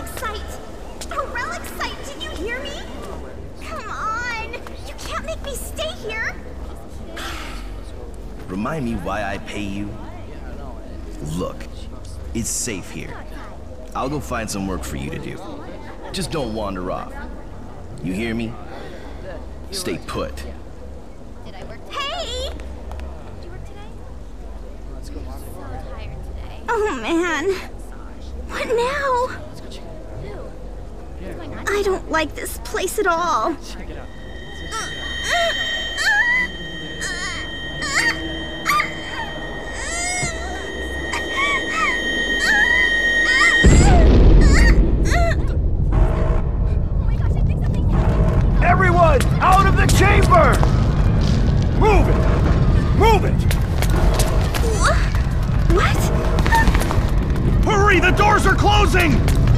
relic site! A relic site, did you hear me? Come on! You can't make me stay here! Remind me why I pay you? Look, it's safe here. I'll go find some work for you to do. Just don't wander off. You hear me? Stay put. Did I work today? Hey! Did you work today? I'm so tired today. Oh man. What now? I don't like this place at all. Check it out. Everyone, out of the chamber! Move it! Move it! What? Hurry, the doors are closing!